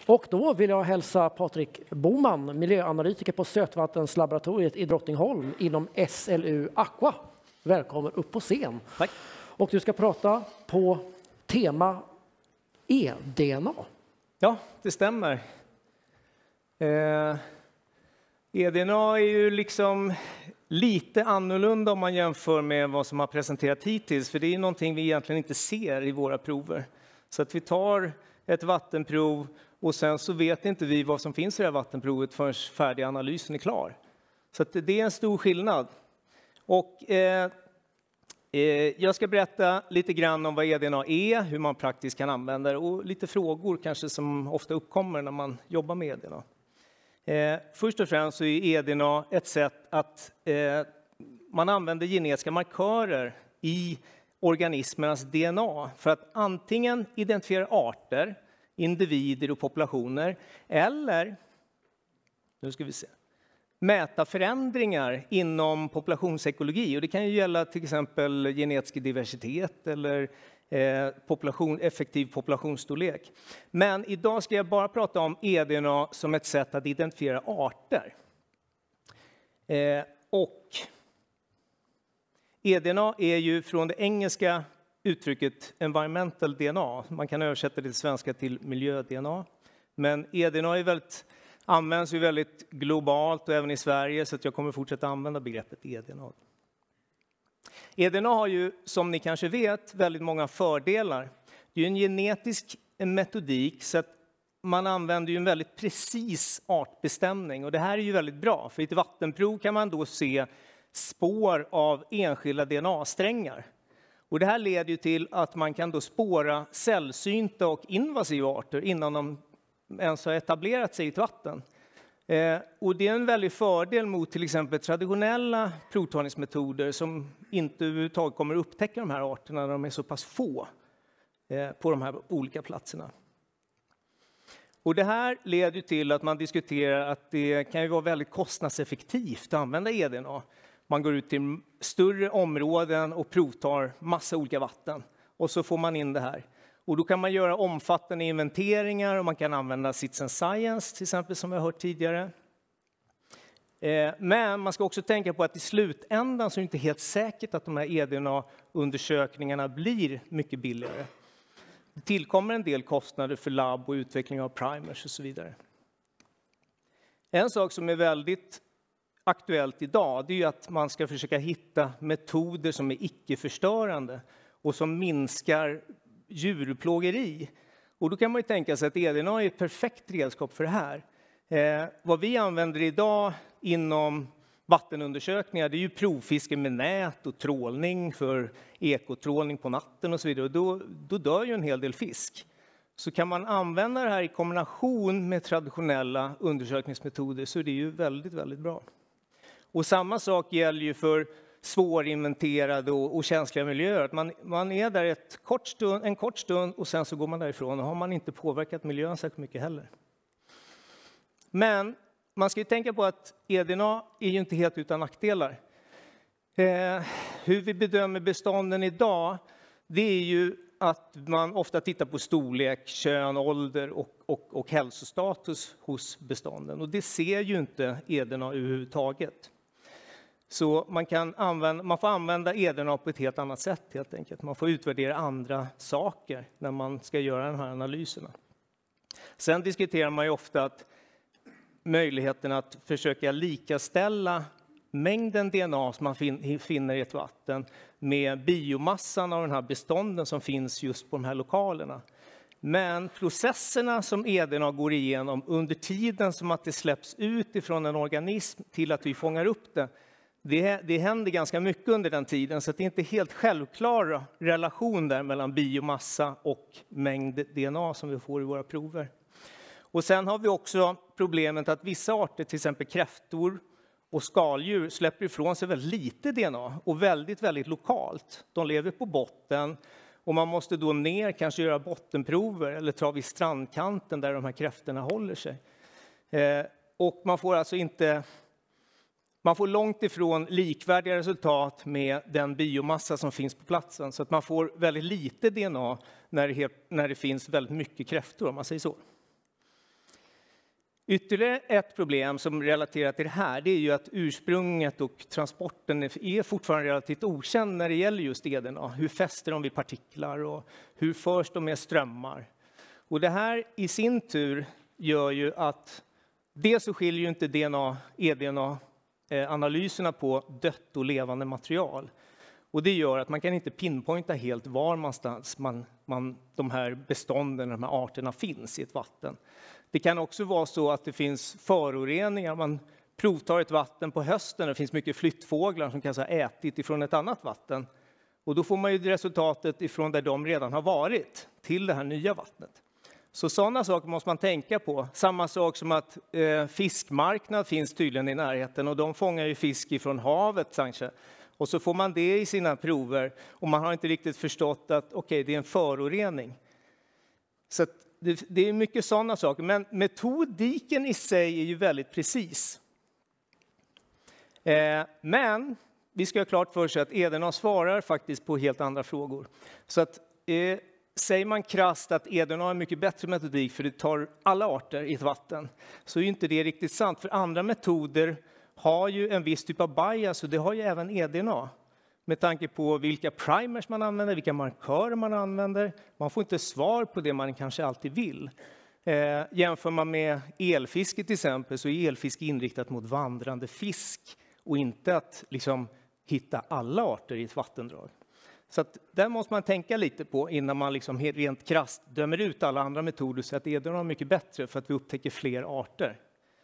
Och då vill jag hälsa Patrik Boman, miljöanalytiker på Sötvattenslaboratoriet i Drottningholm inom SLU Aqua. Välkommen upp på scen. Tack. Och du ska prata på tema e-DNA. Ja, det stämmer. E-DNA är ju liksom lite annorlunda om man jämför med vad som har presenterat hittills. För det är någonting vi egentligen inte ser i våra prover. Så att vi tar ett vattenprov och sen så vet inte vi vad som finns i det här vattenprovet förrän färdiga analysen är klar. Så att det är en stor skillnad. Och jag ska berätta lite grann om vad e-DNA är, hur man praktiskt kan använda det och lite frågor kanske som ofta uppkommer när man jobbar med e-DNA. Först och främst så är e-DNA ett sätt att man använder genetiska markörer i organismernas DNA för att antingen identifiera arter, individer och populationer eller, nu ska vi se, mäta förändringar inom populationsekologi. Och det kan ju gälla till exempel genetisk diversitet eller effektiv populationsstorlek. Men idag ska jag bara prata om e-DNA som ett sätt att identifiera arter. Och e-DNA är ju från det engelska uttrycket environmental DNA. Man kan översätta det till svenska till miljö-DNA. Men e-DNA används ju väldigt globalt och även i Sverige, så att jag kommer fortsätta använda begreppet e-DNA. E-DNA har ju, som ni kanske vet, väldigt många fördelar. Det är ju en genetisk metodik, så att man använder ju en väldigt precis artbestämning. Och det här är ju väldigt bra, för i ett vattenprov kan man då se spår av enskilda DNA-strängar. Och det här leder ju till att man kan då spåra sällsynta och invasiva arter innan de ens har etablerat sig i ett vatten. Och det är en väldig fördel mot till exempel traditionella provtagningsmetoder som inte överhuvudtaget kommer upptäcka de här arterna när de är så pass få på de här olika platserna. Och det här leder till att man diskuterar att det kan ju vara väldigt kostnadseffektivt att använda e-DNA. Man går ut till större områden och provtar massa olika vatten. Och så får man in det här. Och då kan man göra omfattande inventeringar och man kan använda Citizen Science till exempel, som vi har hört tidigare. Men man ska också tänka på att i slutändan så är det inte helt säkert att de här e-DNA-undersökningarna blir mycket billigare. Det tillkommer en del kostnader för labb och utveckling av primers och så vidare. En sak som är väldigt aktuellt idag, det är ju att man ska försöka hitta metoder som är icke-förstörande och som minskar djurplågeri. Och då kan man ju tänka sig att e-DNA är ett perfekt redskap för det här. Vad vi använder idag inom vattenundersökningar, det är ju provfiske med nät och trålning för ekotrålning på natten och så vidare. Och då dör ju en hel del fisk. Så kan man använda det här i kombination med traditionella undersökningsmetoder så är det ju väldigt, väldigt bra. Och samma sak gäller ju för svårinventerade och känsliga miljöer. Att man är där en kort stund och sen så går man därifrån och har man inte påverkat miljön särskilt mycket heller. Men man ska ju tänka på att e-DNA är ju inte helt utan nackdelar. Hur vi bedömer bestånden idag, det är ju att man ofta tittar på storlek, kön, ålder och hälsostatus hos bestånden. Och det ser ju inte e-DNA överhuvudtaget. Så man får använda e-DNA på ett helt annat sätt helt enkelt. Man får utvärdera andra saker när man ska göra de här analyserna. Sen diskuterar man ju ofta att möjligheten att försöka likaställa mängden DNA som man finner i ett vatten med biomassan av den här bestånden som finns just på de här lokalerna. Men processerna som e-DNA går igenom under tiden som att det släpps ut ifrån en organism till att vi fångar upp det händer ganska mycket under den tiden, så det är inte helt självklar relation där mellan biomassa och mängd DNA som vi får i våra prover. Och sen har vi också problemet att vissa arter, till exempel kräftor och skaldjur, släpper ifrån sig väldigt lite DNA och väldigt, väldigt lokalt. De lever på botten och man måste då ner, kanske göra bottenprover eller ta vid strandkanten där de här kräftorna håller sig. Och man får alltså inte... Man får långt ifrån likvärdiga resultat med den biomassa som finns på platsen. Så att man får väldigt lite DNA när det finns väldigt mycket kräftor, om man säger så. Ytterligare ett problem som relaterar till det här, det är ju att ursprunget och transporten är fortfarande relativt okänd när det gäller just EDNA. Hur fäster de vid partiklar och hur förs de med strömmar? Och det här i sin tur gör ju att dels så skiljer ju inte EDNA-analyserna på dött och levande material. Och det gör att man kan inte pinpointa helt var någonstans de här bestånden, de här arterna finns i ett vatten. Det kan också vara så att det finns föroreningar. Man provtar ett vatten på hösten och det finns mycket flyttfåglar som kanske har ätit ifrån ett annat vatten. Och då får man ju resultatet ifrån där de redan har varit till det här nya vattnet. Så sådana saker måste man tänka på. Samma sak som att fiskmarknad finns tydligen i närheten och de fångar ju fisk ifrån havet kanske. Och så får man det i sina prover och man har inte riktigt förstått att okej, det är en förorening. Så att det är mycket sådana saker, men metodiken i sig är ju väldigt precis. Men vi ska ha klart för sig att EDNA svarar faktiskt på helt andra frågor. Så att säger man krasst att EDNA är mycket bättre metodik för det tar alla arter i ett vatten, så är ju inte det riktigt sant. För andra metoder har ju en viss typ av bias och det har ju även EDNA. Med tanke på vilka primers man använder, vilka markörer man använder. Man får inte svar på det man kanske alltid vill. Jämför man med elfiske till exempel, så är elfiske inriktat mot vandrande fisk och inte att liksom hitta alla arter i ett vattendrag. Så att där måste man tänka lite på innan man liksom rent krasst dömer ut alla andra metoder så att EDNA är mycket bättre för att vi upptäcker fler arter.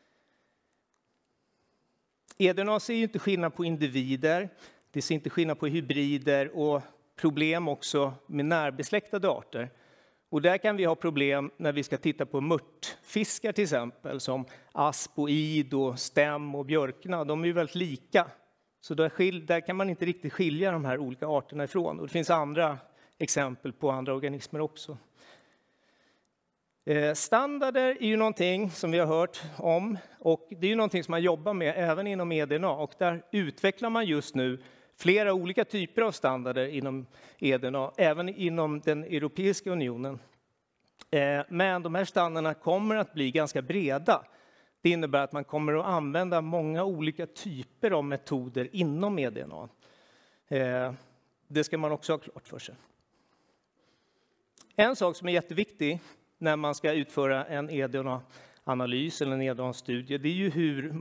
EDNA ser ju inte skillnad på individer. Det ser inte skillnad på hybrider och problem också med närbesläktade arter. Och där kan vi ha problem när vi ska titta på mörtfiskar till exempel, som asp och id och stäm och björkna. De är ju väldigt lika. Så där kan man inte riktigt skilja de här olika arterna ifrån. Och det finns andra exempel på andra organismer också. Standarder är ju någonting som vi har hört om. Och det är ju någonting som man jobbar med även inom EDNA. Och där utvecklar man just nu flera olika typer av standarder inom EDNA, även inom den Europeiska unionen. Men de här standarderna kommer att bli ganska breda. Det innebär att man kommer att använda många olika typer av metoder inom EDNA. Det ska man också ha klart för sig. En sak som är jätteviktig när man ska utföra en EDNA-analys eller en EDNA-studie, det är ju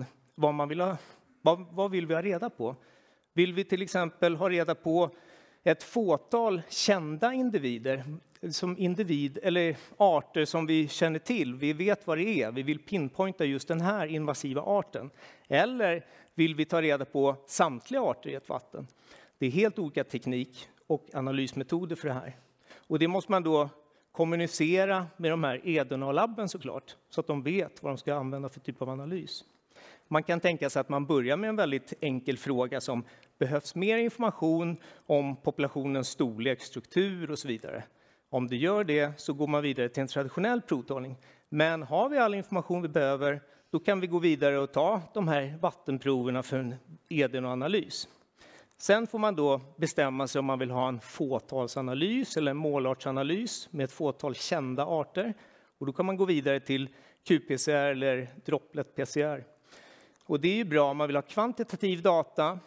vad vill vi ha reda på? Vill vi till exempel ha reda på ett fåtal kända individer, eller arter som vi känner till, vi vet vad det är, vi vill pinpointa just den här invasiva arten. Eller vill vi ta reda på samtliga arter i ett vatten? Det är helt olika teknik och analysmetoder för det här. Och det måste man då kommunicera med de här EDNA-labben såklart, så att de vet vad de ska använda för typ av analys. Man kan tänka sig att man börjar med en väldigt enkel fråga som behövs mer information om populationens storlek, struktur och så vidare. Om det gör det så går man vidare till en traditionell provtagning. Men har vi all information vi behöver, då kan vi gå vidare och ta de här vattenproverna för en EDNA-analys. Sen får man då bestämma sig om man vill ha en fåtalsanalys eller en målartsanalys med ett fåtal kända arter. Och då kan man gå vidare till qPCR eller droplet-PCR. Och det är ju bra om man vill ha kvantitativ data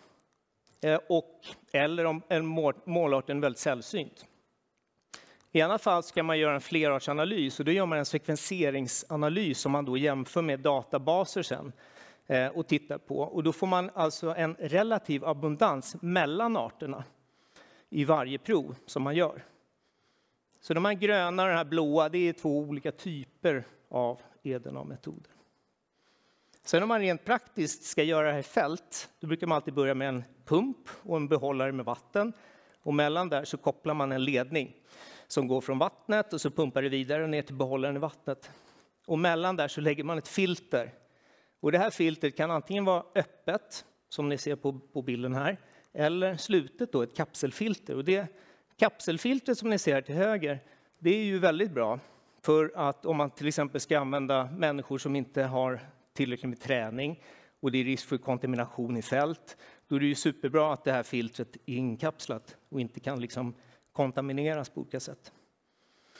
eller om en målart är väldigt sällsynt. I alla fall ska man göra en flerartsanalys och då gör man en sekvenseringsanalys som man då jämför med databaser sen och tittar på. Och då får man alltså en relativ abundans mellan arterna i varje prov som man gör. Så de här gröna och de här blåa, det är två olika typer av EDNA-metoder. Sen om man rent praktiskt ska göra det här i fält, då brukar man alltid börja med en pump och en behållare med vatten. Och mellan där så kopplar man en ledning som går från vattnet och så pumpar det vidare ner till behållaren i vattnet. Och mellan där så lägger man ett filter. Och det här filtret kan antingen vara öppet, som ni ser på bilden här, eller slutet då, ett kapselfilter. Och det kapselfiltret som ni ser här till höger, det är ju väldigt bra. För att om man till exempel ska använda människor som inte har tillräckligt med träning och det är risk för kontamination i fält, då är det ju superbra att det här filtret är inkapslat och inte kan liksom kontamineras på olika sätt.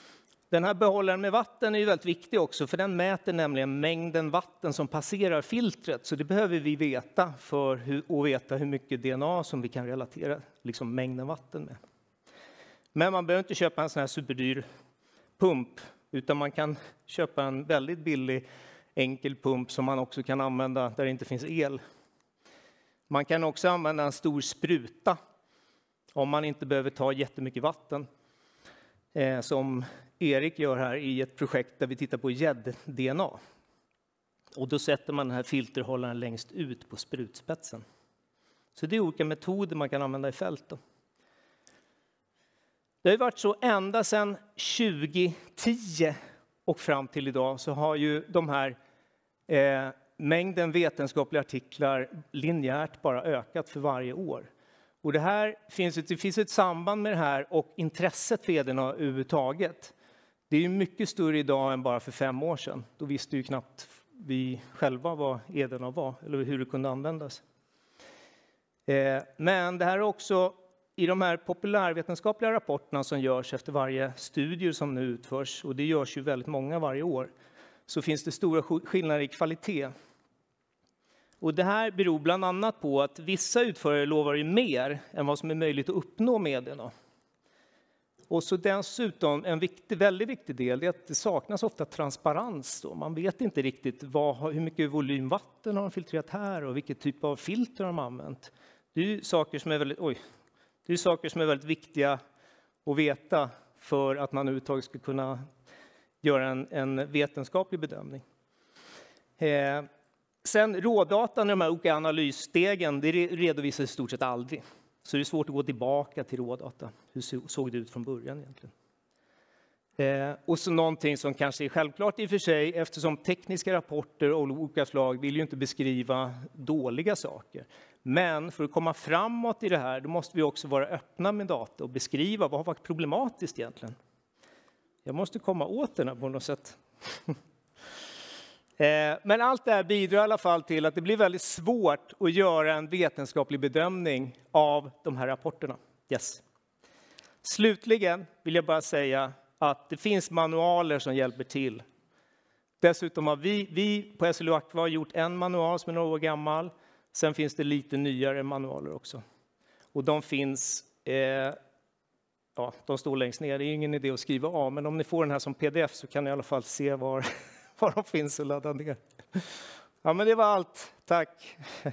Den här behållaren med vatten är ju väldigt viktig också, för den mäter nämligen mängden vatten som passerar filtret. Så det behöver vi veta för att veta hur mycket DNA som vi kan relatera liksom mängden vatten med. Men man behöver inte köpa en sån här superdyr pump, utan man kan köpa en väldigt billig enkel pump som man också kan använda där det inte finns el. Man kan också använda en stor spruta om man inte behöver ta jättemycket vatten. Som Erik gör här i ett projekt där vi tittar på gädd-DNA. Och då sätter man den här filterhållaren längst ut på sprutspetsen. Så det är olika metoder man kan använda i fält då. Det har varit så ända sedan 2010 och fram till idag, så har ju de här mängden vetenskapliga artiklar linjärt bara ökat för varje år. Och det finns ett samband med det här och intresset för EDNA överhuvudtaget. Det är ju mycket större idag än bara för 5 år sedan. Då visste ju knappt vi själva vad EDNA var eller hur det kunde användas. Men det här är också i de här populärvetenskapliga rapporterna som görs efter varje studie som nu utförs, och det görs ju väldigt många varje år, så finns det stora skillnader i kvalitet. Och det här beror bland annat på att vissa utförare lovar ju mer än vad som är möjligt att uppnå med EDNA. Och så dessutom en väldigt viktig del är att det saknas ofta transparens. Då. Man vet inte riktigt hur mycket volym vatten har de filtrerat här och vilket typ av filter de har använt. Det är ju saker som är väldigt viktiga att veta för att man överhuvudtaget ska kunna göra en vetenskaplig bedömning. Sen rådatan i de här olika analysstegen, det redovisas i stort sett aldrig. Så det är svårt att gå tillbaka till rådata. Hur såg det ut från början egentligen? Och så någonting som kanske är självklart i och för sig, eftersom tekniska rapporter av olika slag vill ju inte beskriva dåliga saker. Men för att komma framåt i det här, då måste vi också vara öppna med data och beskriva vad har varit problematiskt egentligen. Jag måste komma åt den här på något sätt. Men allt det här bidrar i alla fall till att det blir väldigt svårt att göra en vetenskaplig bedömning av de här rapporterna. Yes. Slutligen vill jag bara säga att det finns manualer som hjälper till. Dessutom har vi på SLU Aqua gjort en manual som är några år gammal. Sen finns det lite nyare manualer också. Och de finns, de står längst ner. Det är ingen idé att skriva av, men om ni får den här som pdf så kan ni i alla fall se var de finns och ladda ner. Ja, men det var allt. Tack.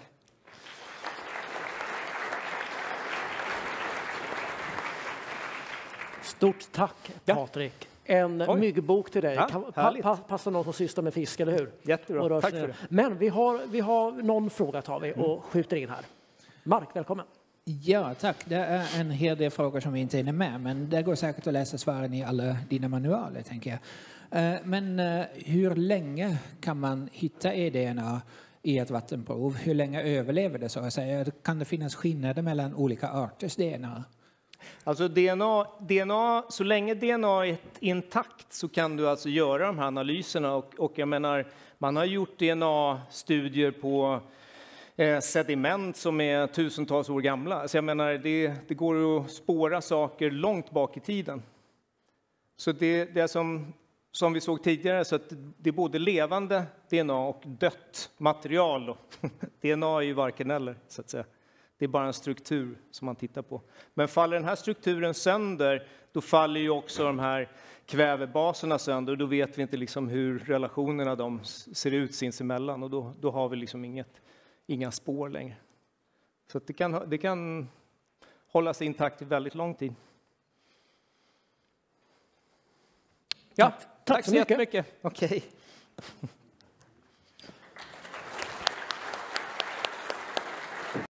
Stort tack, Patrik. En myggbok till dig. Passar någon som sysslar med fisk, eller hur? Jättebra, tack för det. Men vi har någon fråga tar vi och skjuter in här. Mark, välkommen. Ja, tack. Det är en hel del frågor som vi inte hinner med, men det går säkert att läsa svaren i alla dina manualer, tänker jag. Men hur länge kan man hitta eDNA i ett vattenprov? Hur länge överlever det, så att säga? Kan det finnas skillnader mellan olika arters DNA? Alltså DNA, så länge DNA är intakt så kan du alltså göra de här analyserna. Och jag menar, man har gjort DNA-studier på sediment som är tusentals år gamla. Så jag menar, det går att spåra saker långt bak i tiden. Så det som vi såg tidigare, så att det är både levande DNA och dött material. Då. DNA är ju varken eller, så att säga. Det är bara en struktur som man tittar på. Men faller den här strukturen sönder, då faller ju också de här kvävebaserna sönder. Och då vet vi inte liksom hur relationerna de ser ut sinsemellan. Och då har vi liksom inga spår längre. Så att det kan hålla sig intakt i väldigt lång tid. Ja, tack så jättemycket. Okej.